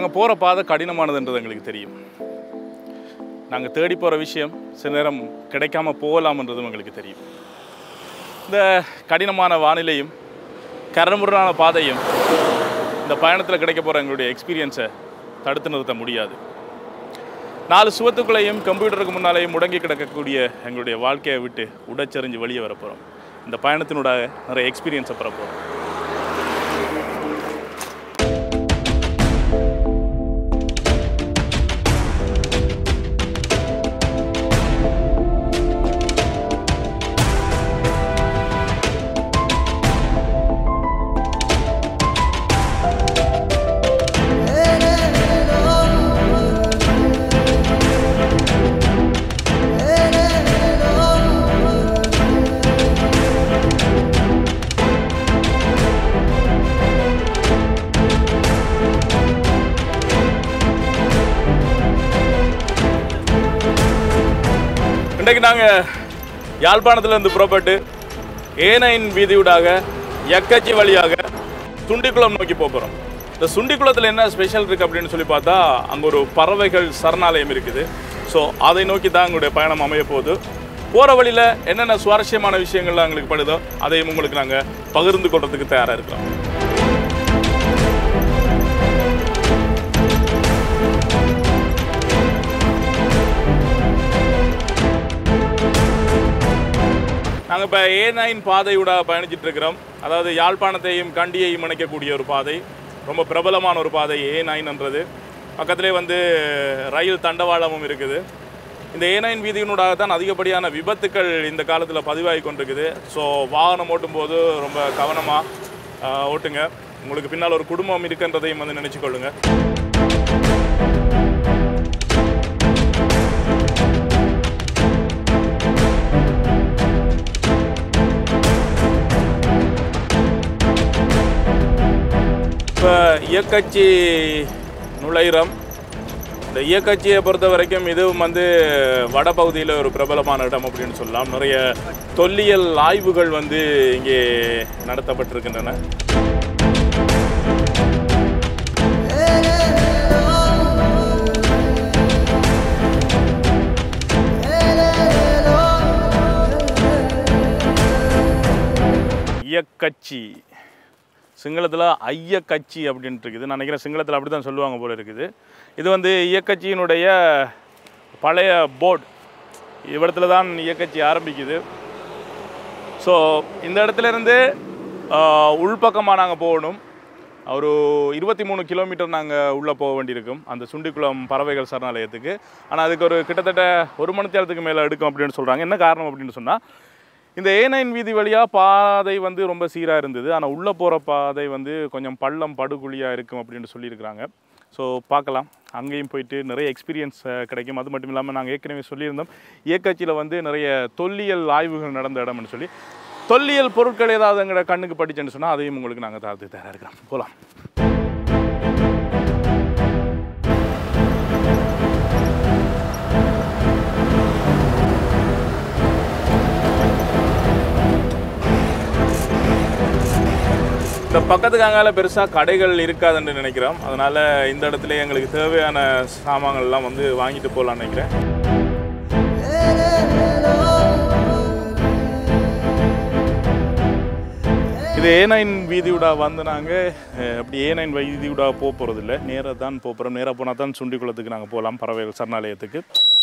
நாங்கள் போகிற பாதை கடினமானதுன்றது எங்களுக்கு தெரியும். நாங்கள் தேடி போகிற விஷயம் சில நேரம் கிடைக்காம போகலாம்ன்றதும் எங்களுக்கு தெரியும். இந்த கடினமான வானிலையும் கரமுறான பாதையும் இந்த பயணத்தில் கிடைக்க போகிற எங்களுடைய எக்ஸ்பீரியன்ஸை தடுத்து நிறுத்த முடியாது. 4 சுவத்துக்குள்ளேயும் கம்ப்யூட்டருக்கு முன்னாலேயும் முடங்கி கிடக்கக்கூடிய எங்களுடைய வாழ்க்கையை விட்டு உடைச்செறிஞ்சு வெளியே வரப்போகிறோம். இந்த பயணத்தினூடாக நிறைய எக்ஸ்பீரியன்ஸை பெற போகிறோம். இன்றைக்கு நாங்கள் யாழ்ப்பாணத்திலிருந்து புறப்பட்டு A9 வீதியூடாக யக்கச்சி வழியாக சுண்டிக்குளம் நோக்கி போகிறோம். இந்த சுண்டிக்குளத்தில் என்ன ஸ்பெஷல் இருக்குது அப்படின்னு சொல்லி பார்த்தா அங்கே ஒரு பறவைகள் சரணாலயம் இருக்குது. ஸோ அதை நோக்கி தான் எங்களுடைய பயணம் அமைய போகுது. போகிற வழியில் என்னென்ன சுவாரஸ்யமான விஷயங்கள்லாம் எங்களுக்கு படுதோ அதையும் உங்களுக்கு நாங்கள் பகிர்ந்து கொள்றதுக்கு தயாராக இருக்கிறோம். நாங்கள் இப்போ A9 பாதையூடாக பயணிச்சுட்டு இருக்கிறோம். அதாவது யாழ்ப்பாணத்தையும் கண்டியையும் இணைக்கக்கூடிய ஒரு பாதை, ரொம்ப பிரபலமான ஒரு பாதை A9ன்றது. பக்கத்திலே ரயில் தண்டவாளமும் இருக்குது. இந்த A9 வீதியினூடாக தான் அதிகப்படியான விபத்துக்கள் இந்த காலத்தில் பதிவாகி கொண்டிருக்குது. ஸோ வாகனம் ஓட்டும் போது ரொம்ப கவனமாக ஓட்டுங்க. உங்களுக்கு பின்னால் ஒரு குடும்பம் இருக்குன்றதையும் நினச்சி கொள்ளுங்க. இப்போ இயக்கச்சி நுழையிறம். இந்த இயக்கச்சியை பொறுத்த வரைக்கும் இதுவும் வடபகுதியில் ஒரு பிரபலமான இடம் அப்படின்னு சொல்லலாம். நிறைய தொல்லியல் ஆய்வுகள் இங்கே நடத்தப்பட்டிருக்கின்றன. இயக்கச்சி சிங்களத்தில் ஐயக்கச்சி அப்படின்ட்டு இருக்குது. நான் நினைக்கிறேன் சிங்களத்தில் அப்படி தான் சொல்லுவாங்க போல இருக்குது. இது இயக்கச்சியினுடைய பழைய போர்டு. இவ்விடத்துல தான் இயக்கச்சி ஆரம்பிக்குது. ஸோ இந்த இடத்துலேருந்து உள்பக்கமாக நாங்கள் போகணும். ஒரு 23 கிலோமீட்டர் நாங்கள் உள்ளே போக வேண்டியிருக்கும் அந்த சுண்டிக்குளம் பறவைகள் சரணாலயத்துக்கு. ஆனால் அதுக்கு ஒரு கிட்டத்தட்ட 1 மணி நேரத்துக்கு மேலே எடுக்கும் அப்படின்னு சொல்கிறாங்க. என்ன காரணம் அப்படின்னு சொன்னால், இந்த A9 வீதி வழியாக பாதை ரொம்ப சீராக இருந்தது. ஆனால் உள்ளே போகிற பாதை கொஞ்சம் பள்ளம் படுகுழியாக இருக்கும் அப்படின்னு சொல்லியிருக்கிறாங்க. ஸோ பார்க்கலாம், அங்கேயும் போயிட்டு நிறைய எக்ஸ்பீரியன்ஸ் கிடைக்கும். அது மட்டும் இல்லாமல் நாங்கள் ஏற்கனவே சொல்லியிருந்தோம், இயக்கச்சியில் நிறைய தொல்லியல் ஆய்வுகள் நடந்த இடம்னு சொல்லி. தொல்லியல் பொருட்கள் ஏதாவது எங்களோட கண்ணுக்கு படிச்சேன்னு சொன்னால் அதையும் உங்களுக்கு நாங்கள் தயாராக இருக்கிறோம். போகலாம். இந்த பக்கத்துக்கு அங்கால பெருசாக கடைகள் இருக்காதுன்னு நினைக்கிறோம். அதனால் இந்த இடத்துல எங்களுக்கு தேவையான சாமான்கள்லாம் வாங்கிட்டு போகலான்னு நினைக்கிறேன். இது A9 வீதியூடாக நாங்கள் அப்படி A9 வீதியூடாக போகிறதில்ல, நேராக தான் போகிறோம். நேராக போனால் தான் சுண்டிக்குளத்துக்கு நாங்கள் போகலாம், பறவைகள் சரணாலயத்துக்கு.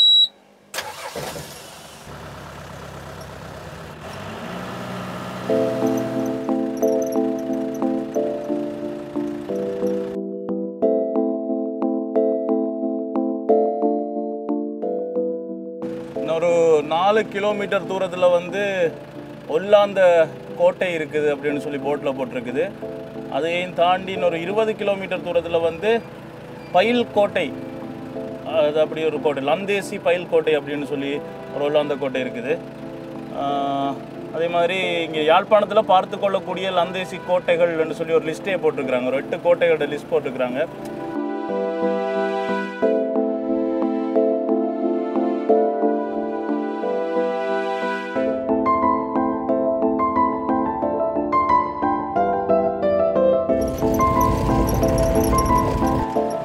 இன்னொரு 4 கிலோமீட்டர் தூரத்தில் ஒல்லாந்த கோட்டை இருக்குது அப்படின்னு சொல்லி போட்டில் போட்டிருக்குது. அதையும் தாண்டி இன்னொரு 20 கிலோமீட்டர் தூரத்தில் பயில் கோட்டை, அது அப்படி ஒரு கோட்டை, லந்தேசி பயில் கோட்டை அப்படின்னு சொல்லி ஒரு ஒல்லாந்த கோட்டை இருக்குது. அதே மாதிரி இங்கே யாழ்ப்பாணத்தில் பார்த்து கொள்ளக்கூடிய லந்தேசி கோட்டைகள்னு சொல்லி ஒரு லிஸ்ட்டே போட்டிருக்கிறாங்க. ஒரு 8 கோட்டைகளோட லிஸ்ட் போட்டிருக்கிறாங்க.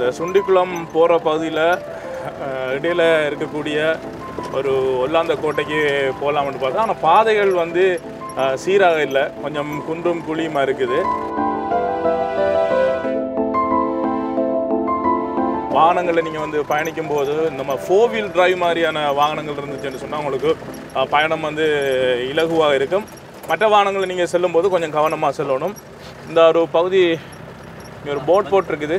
சுண்டிக்குளம் போகிற பகுதியில் இடையில் இருக்கக்கூடிய ஒரு ஒல்லாந்த கோட்டைக்கு போகலாம்னு பார்த்தா, ஆனால் பாதைகள் வந்து சீராக இல்லை, கொஞ்சம் குன்றும் குழியுமா இருக்குது. வாகனங்களில் நீங்கள் வந்து பயணிக்கும் போது நம்ம 4 வீல் டிரைவ் மாதிரியான வாகனங்கள் இருந்துச்சுன்னு சொன்னால் உங்களுக்கு பயணம் வந்து இலகுவாக இருக்கும். மற்ற வாகனங்களில் நீங்கள் செல்லும்போது கொஞ்சம் கவனமாக செல்லணும். இந்த ஒரு பகுதி ஒரு போட் போட்டிருக்குது.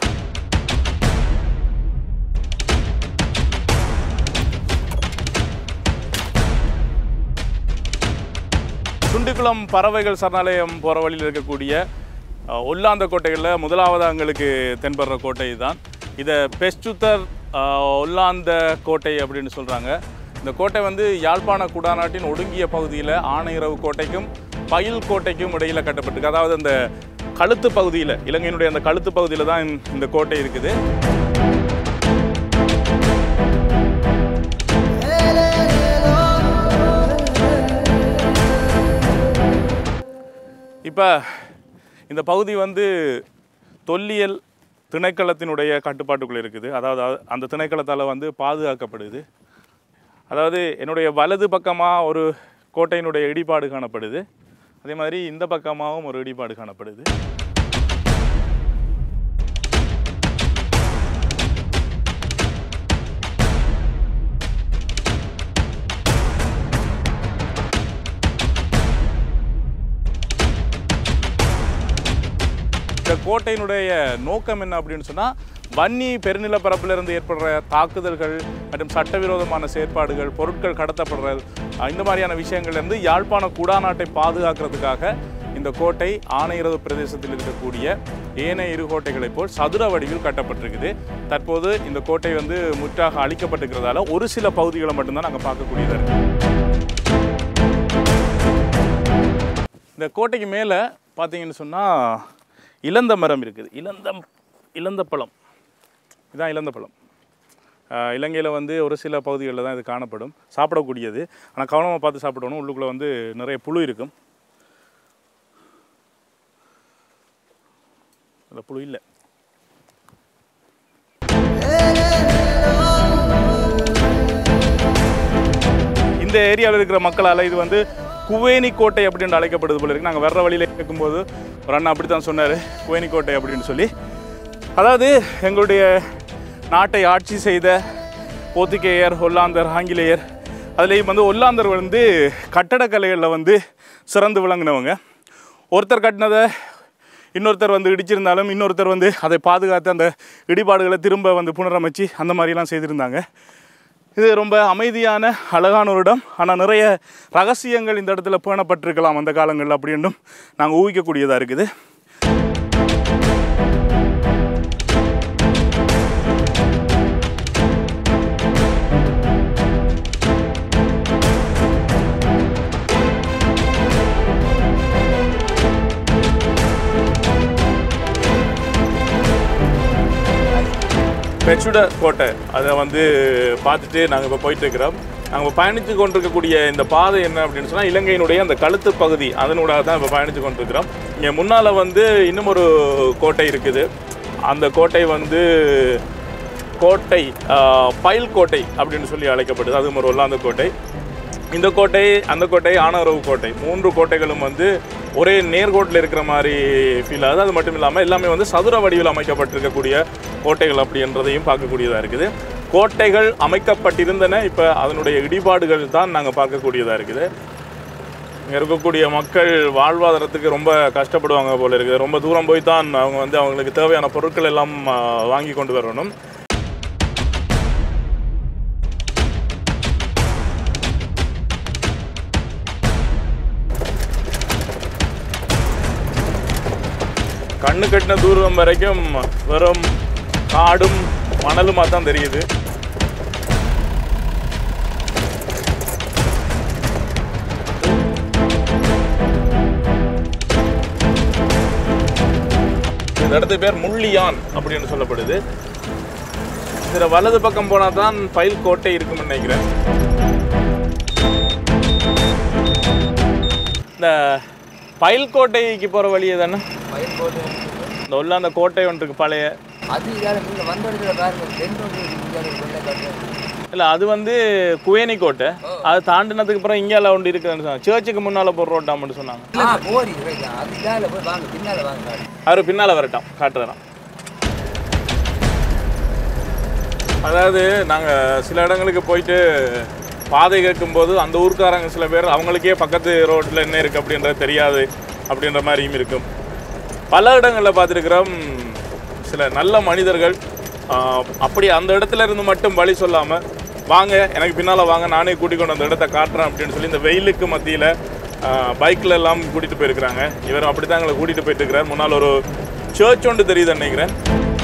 சுண்டிக்குளம் பறவைகள் சரணாலயம் போகிற வழியில் இருக்கக்கூடிய ஒல்லாந்த கோட்டைகளில் முதலாவது எங்களுக்கு தென்படுற கோட்டை தான். இதை பெஸ்டுத்தர் ஒல்லாந்த கோட்டை அப்படின்னு சொல்கிறாங்க. இந்த கோட்டை வந்து யாழ்ப்பாண குடாநாட்டின் ஒடுங்கிய பகுதியில் ஆனையிறவு கோட்டைக்கும் பயில் கோட்டைக்கும் இடையில் கட்டப்பட்டிருக்கு. அதாவது அந்த கழுத்து பகுதியில், இலங்கையினுடைய அந்த கழுத்து பகுதியில் தான் இந்த கோட்டை இருக்குது. இப்போ இந்த பகுதி வந்து தொல்லியல் திணைக்களத்தினுடைய கட்டுப்பாட்டுக்குள்ளே இருக்குது. அதாவது அந்த திணைக்களத்தால் வந்து பாதுகாக்கப்படுது. அதாவது என்னுடைய வலது பக்கமாக ஒரு கோட்டையினுடைய இடிபாடு காணப்படுது, அதே மாதிரி இந்த பக்கமாகவும் ஒரு இடிபாடு காணப்படுது. இந்த கோட்டையினுடைய நோக்கம் என்ன அப்படின்னு சொன்னால், வன்னி பெருநிலப்பரப்பிலிருந்து ஏற்படுற தாக்குதல்கள் மற்றும் சட்டவிரோதமான செயற்பாடுகள், பொருட்கள் கடத்தப்படுறது, இந்த மாதிரியான விஷயங்கள்லேருந்து யாழ்ப்பாண குடாநாட்டை பாதுகாக்கிறதுக்காக இந்த கோட்டை ஆனையிறவு பிரதேசத்தில் இருக்கக்கூடிய ஏனைய இரு கோட்டைகளைப் போல் சதுர வடிவில் கட்டப்பட்டிருக்குது. தற்போது இந்த கோட்டை வந்து முற்றாக அழிக்கப்பட்டிருக்கிறதால ஒரு சில பகுதிகளை மட்டும்தான் நாங்கள் பார்க்கக்கூடியதாக இருக்குது. இந்த கோட்டைக்கு மேலே பார்த்தீங்கன்னு சொன்னால் இலந்த மரம் இருக்குது. இலந்த பழம், இதுதான் இலந்த பழம். இலங்கையில் வந்து ஒரு சில பகுதிகளில் தான் இது காணப்படும், சாப்பிடக்கூடியது. ஆனால் கவனமாக பார்த்து சாப்பிடணும், உள்ளுக்குள்ளே வந்து நிறைய புழு இருக்கும். அந்த புழு இல்லை. இந்த ஏரியாவில் இருக்கிற மக்களால் இது வந்து குவேனி கோட்டை அப்படின்னு அழைக்கப்படுது போல இருக்குது. நாங்கள் வர்ற வழியில் கேட்கும்போது ஒரு அண்ணா அப்படி தான் சொன்னார், குவேனி கோட்டை அப்படின்னு சொல்லி. அதாவது எங்களுடைய நாட்டை ஆட்சி செய்த போர்த்துகேயர், ஒல்லாந்தர், ஆங்கிலேயர், அதுலேயும் வந்து ஒல்லாந்தர் வந்து கட்டடக்கலைகளில் வந்து சிறந்து விளங்கினவங்க. ஒருத்தர் கட்டினதை இன்னொருத்தர் வந்து இடிச்சிருந்தாலும் இன்னொருத்தர் வந்து அதை பாதுகாத்து அந்த இடிபாடுகளை திரும்ப வந்து புனரமைச்சு அந்த மாதிரிலாம் செய்திருந்தாங்க. இது ரொம்ப அமைதியான அழகான ஒரு இடம். ஆனால் நிறைய ரகசியங்கள் இந்த இடத்துல பேணப்பட்டிருக்கலாம் அந்த காலங்களில் அப்படின்னும் நாங்கள் ஊகிக்கக்கூடியதாக இருக்குது. பெச்சுட கோட்டை அதை வந்து பார்த்துட்டு நாங்கள் இப்போ போயிட்டுருக்கிறோம். நாங்கள் பயணித்து கொண்டிருக்கக்கூடிய இந்த பாதை என்ன அப்படின்னு சொன்னால், இலங்கையினுடைய அந்த கழுத்து பகுதி அதனூடாக தான் இப்போ பயணித்து கொண்டிருக்கிறோம். இங்கே முன்னால் வந்து இன்னும் ஒரு கோட்டை இருக்குது. அந்த கோட்டை வந்து கோட்டை பயில் கோட்டை அப்படின்னு சொல்லி அழைக்கப்படுது. அதுவும் ஒரு ஒல்லாந்த கோட்டை. இந்த கோட்டை, அந்த கோட்டை, ஆனையிறவு கோட்டை, 3 கோட்டைகளும் வந்து ஒரே நேர்கோட்டில் இருக்கிற மாதிரி ஃபீல் ஆகுது. அது மட்டும் இல்லாமல் எல்லாமே வந்து சதுர வடிவில் அமைக்கப்பட்டிருக்கக்கூடிய கோட்டைகள் அப்படின்றதையும் பார்க்கக்கூடியதாக இருக்குது. கோட்டைகள் அமைக்கப்பட்டிருந்தன, இப்போ அதனுடைய இடிபாடுகள் தான் நாங்கள் பார்க்கக்கூடியதாக இருக்குது. இங்கே இருக்கக்கூடிய மக்கள் வாழ்வாதாரத்துக்கு ரொம்ப கஷ்டப்படுவாங்க போல இருக்குது. ரொம்ப தூரம் போய் தான் அவங்க வந்து அவங்களுக்கு தேவையான பொருட்கள் எல்லாம் வாங்கி கொண்டு வரணும். கண்ணு கட்டின தூரம் வரைக்கும் வெறும் காடும் மணலுமாக தான் தெரியுது. இந்த இடத்து பேர் முள்ளியான் அப்படின்னு சொல்லப்படுது. இதில் வலது பக்கம் போனால் தான் பயில் கோட்டை இருக்குன்னு நினைக்கிறேன். இந்த பயில் கோட்டைக்கு போகிற வழியே தானே இந்த உள்ள அந்த கோட்டை ஒன்று இருக்கு பழைய, அது இதால நீங்கள் வந்த இடத்துல பாருங்க இல்லை அது வந்து குவேனி கோட்டை அது தாண்டினதுக்கு அப்புறம் இங்கேல ஒன்று இருக்குதுன்னு சொன்னாங்க சர்ச்சுக்கு முன்னால் போகிற ரோட்டாம்னு சொன்னாங்க போரி அது இதால போய் வாங்க பின்னால் வாங்க அவர் பின்னால் வரட்டும் காட்டுறேன் அதாவது நாங்கள் சில இடங்களுக்கு போயிட்டு பாதை கேட்கும்போது அந்த ஊருக்காரங்க சில பேர் அவங்களுக்கே பக்கத்து ரோட்டில் என்ன இருக்குது அப்படின்றது தெரியாது அப்படின்ற மாதிரியும் இருக்கும் பல இடங்களில் பார்த்துருக்கிறோம் சில நல்ல மனிதர்கள் அப்படி அந்த இடத்துல இருந்து மட்டும் வழி சொல்லாமல் வாங்க எனக்கு பின்னால் வாங்க நானே கூட்டிக் கொண்டு அந்த இடத்த காட்டுறேன் அப்படின்னு சொல்லி இந்த வெயிலுக்கு மத்தியில் பைக்கில் எல்லாம் கூட்டிகிட்டு போயிருக்கிறாங்க இவர் அப்படி தான் எங்களை கூட்டிகிட்டு போயிட்டு இருக்கிறார் முன்னால் ஒரு சர்ச் ஒன்று தெரியுது நினைக்கிறேன்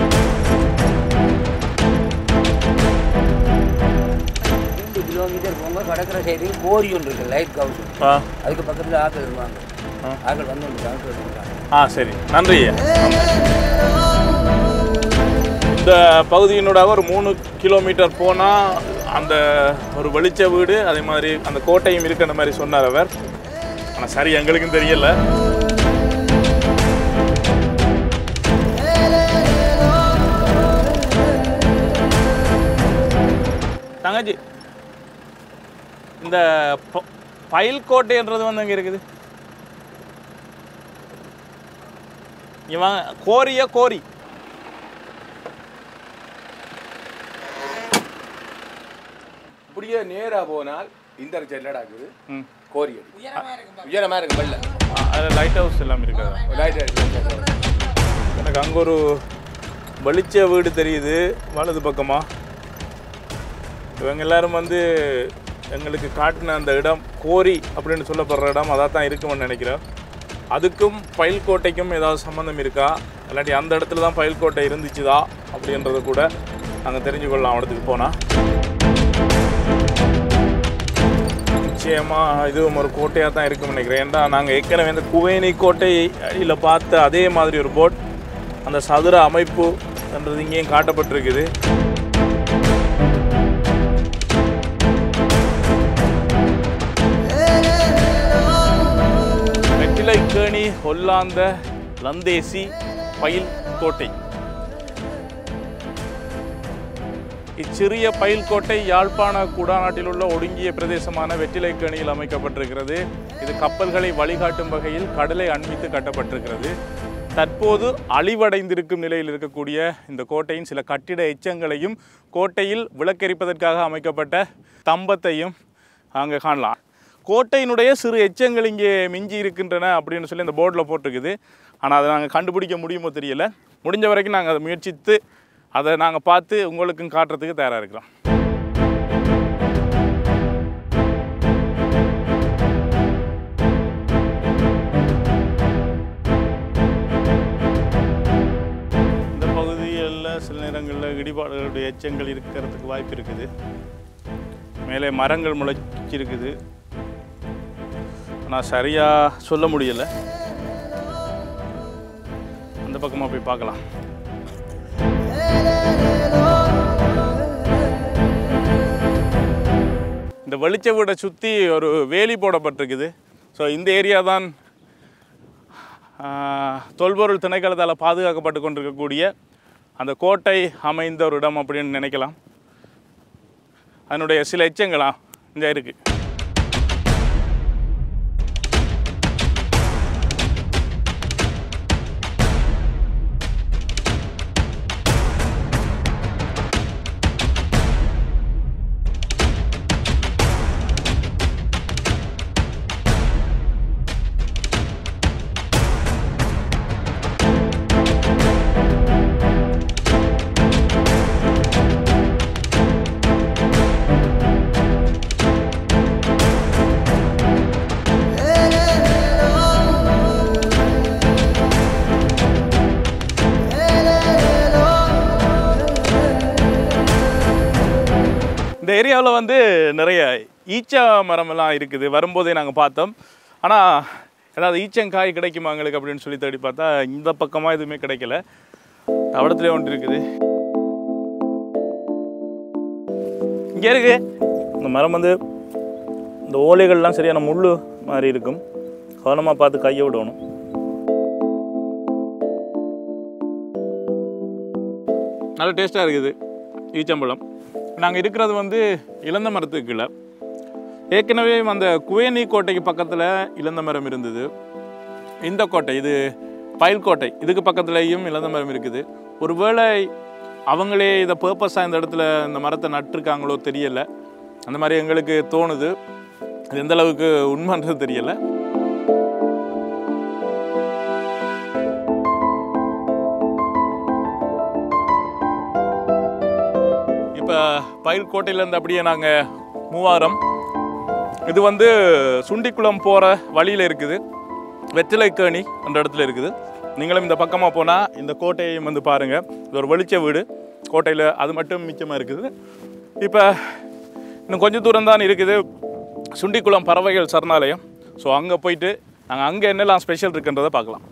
கிலோமீட்டர் போங்க கடற்கரை சைடு கோரி ஒன்று இருக்குது லைட் ஹவுஸ் அதுக்கு பக்கத்தில் ஆக்கள் வருவாங்க ஆக்கள் வந்து சரி நன்றி இந்த பகுதியினூடாக ஒரு 3 கிலோமீட்டர் போனால் அந்த ஒரு வெளிச்ச வீடு அதே மாதிரி அந்த கோட்டையும் இருக்குன்ற மாதிரி சொன்னார் அவர் ஆனால் சரி எங்களுக்கும் தெரியல தங்கச்சி இந்த பயில் கோட்டைன்றது வந்து அங்கே இருக்குது இவன் கோரி இப்படியே நேராக போனால் இந்த செல்லடாக்குது கோரி உயரமாக இருக்கு வெள்ள அதில் லைட் ஹவுஸ் எல்லாம் இருக்காது லைட் எனக்கு அங்கே ஒரு வெளிச்ச வீடு தெரியுது வலது பக்கமாக இவங்க எல்லாரும் வந்து எங்களுக்கு காட்டின அந்த இடம் கோரி அப்படின்னு சொல்லப்படுற இடம் அதாக தான் இருக்குமென்னு நினைக்கிறேன் அதுக்கும் பயில் கோட்டைக்கும் ஏதாவது சம்மந்தம் இருக்கா இல்லாட்டி அந்த இடத்துல தான் பயில் கோட்டை இருந்துச்சுதா அப்படின்றத கூட நாங்கள் தெரிஞ்சுக்கொள்ளலாம் இடத்துக்கு போனால் நிச்சயமாக இதுவும் ஒரு கோட்டையாக தான் இருக்குன்னு நினைக்கிறேன் ஏன்னா நாங்கள் ஏற்கனவே இந்த குவேனி கோட்டையில் பார்த்த அதே மாதிரி ஒரு போட் அந்த சதுர அமைப்பு என்றது இங்கேயும் காட்டப்பட்டிருக்குது வெற்றிலைக்கேணி ஹொல்லாந்த லந்தேசி பயில் கோட்டை இச்சிறிய பயில் கோட்டை யாழ்ப்பாண குடாநாட்டில் உள்ள ஒடுங்கிய பிரதேசமான வெற்றிலைக்கேணியில் அமைக்கப்பட்டிருக்கிறது இது கப்பல்களை வழிகாட்டும் வகையில் கடலை அண்மித்து கட்டப்பட்டிருக்கிறது தற்போது அழிவடைந்திருக்கும் நிலையில் இருக்கக்கூடிய இந்த கோட்டையின் சில கட்டிட எச்சங்களையும் கோட்டையில் விளக்கெரிப்பதற்காக அமைக்கப்பட்ட தம்பத்தையும் அங்கே காணலாம் கோட்டையினுடைய சிறு எச்சங்கள் இங்கே மிஞ்சி இருக்கின்றன அப்படின்னு சொல்லி அந்த போர்டில் போட்டிருக்குது ஆனால் அதை நாங்கள் கண்டுபிடிக்க முடியுமோ தெரியல முடிஞ்ச வரைக்கும் நாங்கள் அதை முயற்சித்து அதை நாங்கள் பார்த்து உங்களுக்கும் காட்டுறதுக்கு தயாராக இருக்கிறோம் இந்த பகுதிகளில் சில நேரங்களில் இடிபாடுகளுடைய எச்சங்கள் இருக்கிறதுக்கு வாய்ப்பு இருக்குது மேலே மரங்கள் முளைச்சிருக்குது ஆனால் சரியாக சொல்ல முடியலை அந்த பக்கமாக போய் பார்க்கலாம் இந்த வெளிச்ச வீடை சுற்றி ஒரு வேலி போடப்பட்டிருக்குது ஸோ இந்த ஏரியா தான் தொல்பொருள் திணைக்களத்தால் பாதுகாக்கப்பட்டு கொண்டிருக்கக்கூடிய அந்த கோட்டை அமைந்த ஒரு இடம் அப்படின்னு நினைக்கலாம் அதனுடைய சில எச்சங்களா இங்கே இருக்குது இந்த ஏரியாவில் வந்து நிறைய ஈச்சா மரமெல்லாம் இருக்குது வரும்போதே நாங்கள் பார்த்தோம் ஆனால் ஏதாவது ஈச்சங்காய் கிடைக்குமா எங்களுக்கு அப்படின்னு சொல்லி தேடி பார்த்தா இந்த பக்கமாக எதுவுமே கிடைக்கல தவடத்துலேயே ஒன்று இருக்குது இங்கே இருக்கு இந்த மரம் வந்து இந்த ஓலைகள்லாம் சரியான முள் மாதிரி இருக்கும் கவனமாக பார்த்து கையை விடணும் நல்ல டேஸ்ட்டாக இருக்குது ஈச்சம்பழம். நாங்கள் இருக்கிறது வந்து இளந்த மரத்துக்கு கீழே. ஏற்கனவே அந்த குவேனி கோட்டைக்கு பக்கத்தில் இளந்த மரம் இருந்தது. இந்த கோட்டை இது பயில் கோட்டை, இதுக்கு பக்கத்துலேயும் இளந்த மரம் இருக்குது. ஒருவேளை அவங்களே இதை பர்பஸாக இந்த இடத்துல இந்த மரத்தை நட்டுருக்காங்களோ தெரியலை. அந்த மாதிரி எங்களுக்கு தோணுது. இது எந்த அளவுக்கு உண்மைன்றது தெரியலை. இப்போ பயில் கோட்டையிலேருந்து அப்படியே நாங்கள் மூவாரம். இது வந்து சுண்டிக்குளம் போகிற வழியில் இருக்குது. வெற்றிலைக்கேணி அந்த இடத்துல இருக்குது. நீங்களும் இந்த பக்கமாக போனால் இந்த கோட்டையையும் வந்து பாருங்கள். இது ஒரு வெளிச்ச வீடு கோட்டையில், அது மட்டும் மிச்சமாக இருக்குது. இப்போ இன்னும் கொஞ்சம் தூரம் தான் இருக்குது சுண்டிக்குளம் பறவைகள் சரணாலயம். ஸோ அங்கே போயிட்டு நாங்கள் அங்கே என்னெல்லாம் ஸ்பெஷல் இருக்குன்றதை பார்க்கலாம்.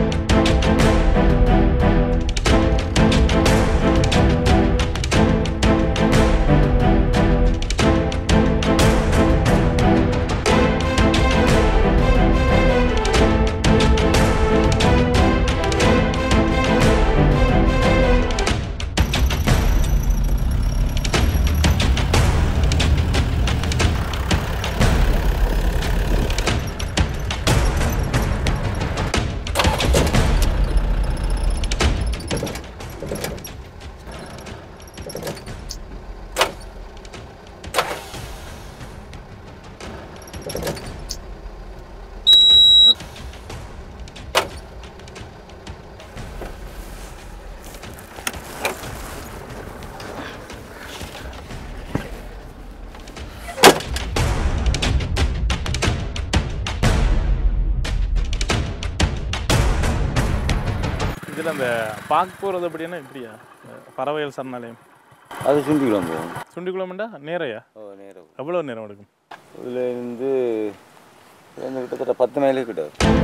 இதில் அந்த பார்க்க போகிறது அப்படின்னா எப்படியா பறவைகள் சரணாலயம்? அது சுண்டிக்குளம் போகும். சுண்டிக்குளம்டா நேரையா? நேரம். எவ்வளோ நேரம் எடுக்கும்? இதில் இருந்து கிட்டத்தட்ட 10 மைல் கிட்ட.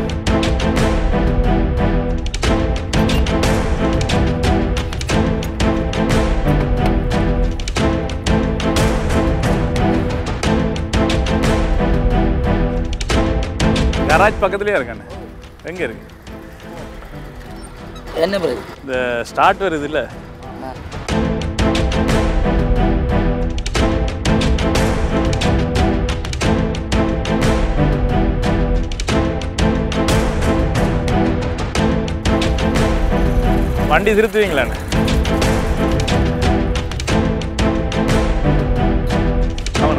கராஜ் பக்கத்துலேயே இருக்கானே. எங்கே இருக்கு? என்ன பிறகு இந்த ஸ்டார்ட் வருது இல்லை? வண்டி திருத்துவீங்களாண்ணே? அவனா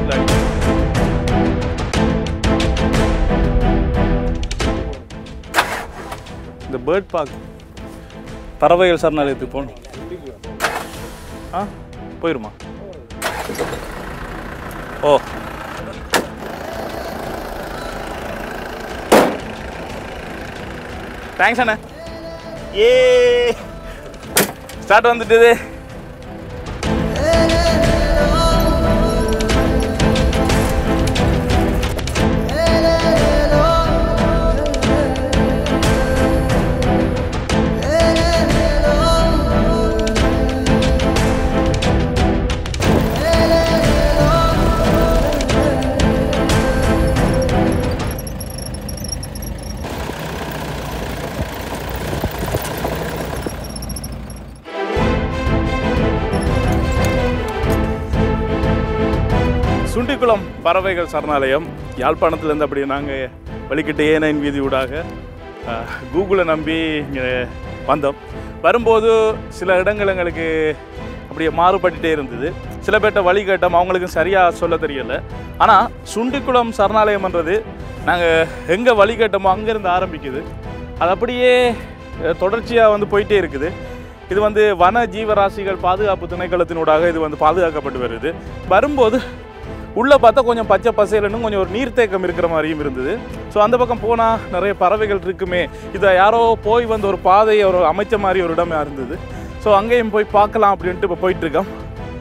இந்த பேர்ட் பார்க் பறவைகள் சரணாலயத்துக்கு போகணும். ஆ போயிருமா? ஓ தேங்க்ஸ் அண்ணா. ஏ ஸ்டார்ட் வந்துட்டுது. சுண்டிக்குளம் பறவைகள் சரணாலயம் யாழ்ப்பாணத்துலேருந்து அப்படி நாங்கள் வழிகிட்ட ஏனையின் வீதி ஊடாக கூகுளை நம்பி இங்கே வந்தோம். வரும்போது சில இடங்கள் எங்களுக்கு அப்படியே மாறுபட்டுகிட்டே இருந்தது. சில பேர்ட்ட வழி கேட்டோம், அவங்களுக்கும் சரியாக சொல்ல தெரியலை. ஆனால் சுண்டிக்குளம் சரணாலயம்ன்றது நாங்கள் எங்கே வழி கேட்டோமோ அங்கேருந்து ஆரம்பிக்குது. அது அப்படியே தொடர்ச்சியாக வந்து போயிட்டே இருக்குது. இது வந்து வன ஜீவராசிகள் பாதுகாப்பு திணைக்களத்தினூடாக இது வந்து பாதுகாக்கப்பட்டு வருது. வரும்போது உள்ளே பார்த்தா கொஞ்சம் பச்சை பசேலன்னு கொஞ்சம் ஒரு நீர்த்தேக்கம் இருக்கிற மாதிரியும் இருந்தது. ஸோ அந்த பக்கம் போனால் நிறைய பறவைகள் இருக்குமே, இதை யாரோ போய் வந்து ஒரு பாதையை ஒரு அமைச்ச மாதிரி ஒரு இடமா இருந்தது. ஸோ அங்கேயும் போய் பார்க்கலாம் அப்படின்ட்டு இப்போ போயிட்டுருக்கோம்.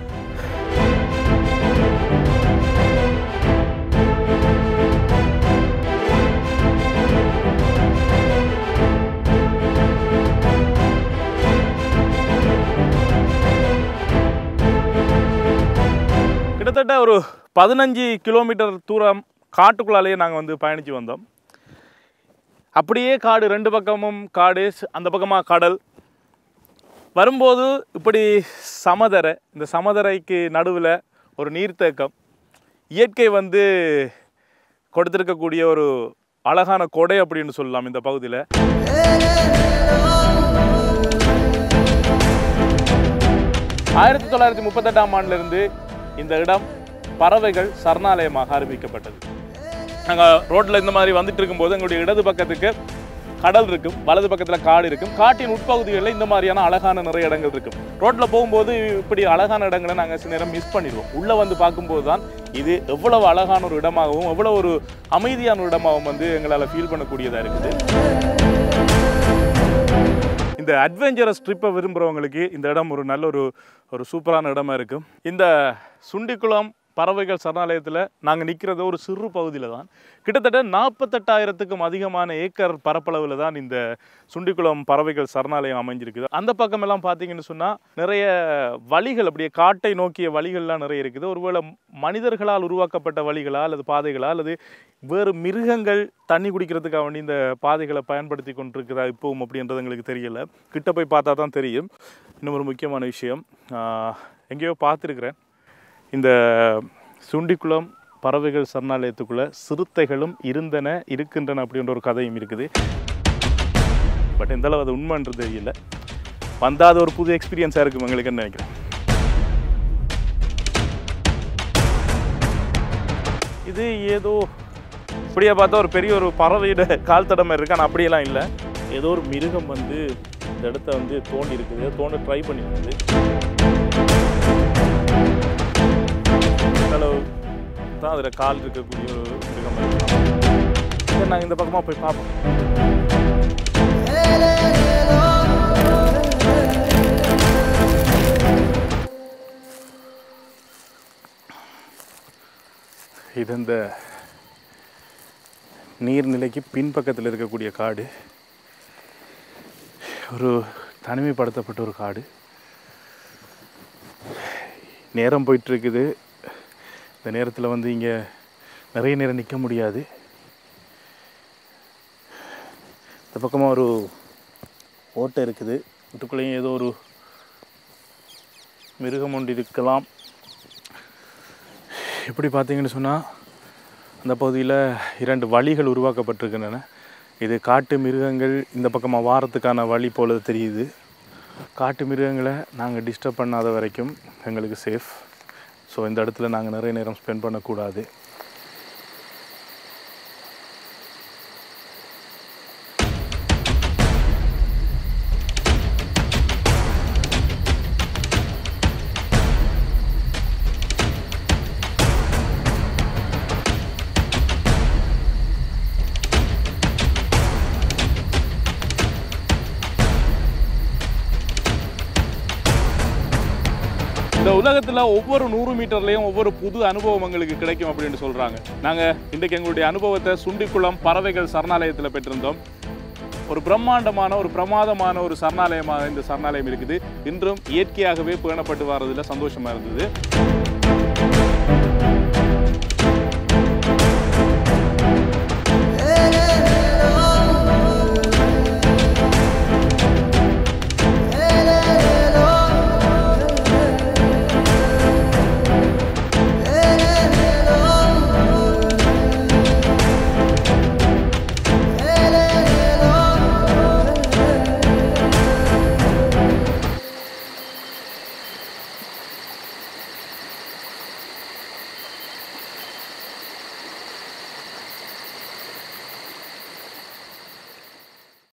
கிட்டத்தட்ட ஒரு 15 கிலோமீட்டர் தூரம் காட்டுக்குள்ளாலேயே நாங்கள் வந்து பயணித்து வந்தோம். அப்படியே காடு, ரெண்டு பக்கமும் காடு, அந்த பக்கமாக கடல். வரும்போது இப்படி சமதரை, இந்த சமதரைக்கு நடுவில் ஒரு நீர்த்தேக்கம், இயற்கை வந்து கொடுத்திருக்கக்கூடிய ஒரு அழகான கொடை அப்படின்னு சொல்லலாம் இந்த பகுதியில். 1938ஆம் ஆண்டிலிருந்து இந்த இடம் பறவைகள் சரணாலயமாக ஆரம்பிக்கப்பட்டது. நாங்கள் ரோட்டில் இந்த மாதிரி வந்துட்டு இருக்கும்போது எங்களுடைய இடது பக்கத்துக்கு கடல் இருக்கும், வலது பக்கத்தில் காடு இருக்கும். காட்டின் உட்பகுதிகளில் இந்த மாதிரியான அழகான நிறைய இடங்கள் இருக்கும். ரோட்டில் போகும்போது இப்படி அழகான இடங்களை நாங்கள் சில நேரம் மிஸ் பண்ணிடுவோம். உள்ளே வந்து பார்க்கும்போது தான் இது எவ்வளவு அழகான ஒரு இடமாகவும் எவ்வளோ ஒரு அமைதியான ஒரு இடமாகவும் வந்து எங்களால் ஃபீல் பண்ணக்கூடியதாக இருக்குது. இந்த அட்வென்ச்சரஸ் ட்ரிப்பை விரும்புகிறவங்களுக்கு இந்த இடம் ஒரு நல்ல ஒரு சூப்பரான இடமா இருக்கும். இந்த சுண்டிக்குளம் பறவைகள் சரணாலயத்தில் நாங்கள் நிற்கிறது ஒரு சிறு பகுதியில் தான். கிட்டத்தட்ட 48,000க்கும் அதிகமான ஏக்கர் பரப்பளவில் தான் இந்த சுண்டிக்குளம் பறவைகள் சரணாலயம் அமைஞ்சிருக்குது. அந்த பக்கமெல்லாம் பார்த்தீங்கன்னு சொன்னால் நிறைய வழிகள், அப்படியே காட்டை நோக்கிய வழிகள்லாம் நிறைய இருக்குது. ஒருவேளை மனிதர்களால் உருவாக்கப்பட்ட வழிகளா அல்லது பாதைகளா அல்லது வேறு மிருகங்கள் தண்ணி குடிக்கிறதுக்காக வேண்டி இந்த பாதைகளை பயன்படுத்தி கொண்டிருக்குதா இப்போவும் அப்படின்றது எங்களுக்கு தெரியலை. கிட்ட போய் பார்த்தா தான் தெரியும். இன்னும் ஒரு முக்கியமான விஷயம், எங்கேயோ பார்த்துருக்குறேன், இந்த சுண்டிக்குளம் பறவைகள் சரணாலயத்துக்குள்ளே சிறுத்தைகளும் இருக்கின்றன அப்படின்ற ஒரு கதையும் இருக்குது. பட் எந்தளவு அது உண்மைன்றது தெரியல. வந்தால் அது ஒரு புது எக்ஸ்பீரியன்ஸாக இருக்கும் எங்களுக்குன்னு நினைக்கிறேன். இது ஏதோ இப்படியே பார்த்தா ஒரு பெரிய ஒரு பறவையோட கால் தடம் இருக்குது. ஆனால் அப்படியெல்லாம் இல்லை, ஏதோ ஒரு மிருகம் வந்து இந்த இடத்த வந்து தோண்டி இருக்குது, தோண்ட ட்ரை பண்ணியிருக்குது. அளவு தான் அதில் கால் இருக்கக்கூடிய ஒரு மிருகம் இருக்கலாம். நாங்கள் இந்த பக்கமாக போய் பார்ப்போம். இது இந்த நீர்நிலைக்கு பின்பக்கத்தில் இருக்கக்கூடிய காடு, ஒரு தனிமைப்படுத்தப்பட்ட ஒரு காடு. நேரம் போயிட்டுருக்குது. இந்த நேரத்தில் வந்து இங்கே நிறைய நேரம் நிற்க முடியாது. இந்த பக்கமாக ஒரு ஓட்டை இருக்குது, வீட்டுக்குள்ளேயும் ஏதோ ஒரு மிருகம் ஒன்று இருக்கலாம். இப்படி பார்த்தீங்கன்னு சொன்னால் அந்த பகுதியில் 2 வழிகள் உருவாக்கப்பட்டிருக்கின்றன. இது காட்டு மிருகங்கள் இந்த பக்கமாக வாரத்துக்கான வழி போல தெரியுது. காட்டு மிருகங்களை நாங்கள் டிஸ்டர்ப் பண்ணாத வரைக்கும் எங்களுக்கு சேஃப். ஸோ இந்த இடத்துல நாங்கள் நிறைய நேரம் ஸ்பெண்ட் பண்ணக்கூடாது. இந்த உலகத்தில் ஒவ்வொரு 100 மீட்டர்லேயும் ஒவ்வொரு புது அனுபவம் எங்களுக்கு கிடைக்கும் அப்படின்னு சொல்கிறாங்க. நாங்கள் இன்றைக்கு எங்களுடைய அனுபவத்தை சுண்டிக்குளம் பறவைகள் சரணாலயத்தில் பெற்றிருந்தோம். ஒரு பிரம்மாண்டமான ஒரு பிரமாதமான ஒரு சரணாலயமாக இந்த சரணாலயம் இருக்குது. இன்றும் இயற்கையாகவே பேணப்பட்டு வர்றதில் சந்தோஷமாக இருந்தது.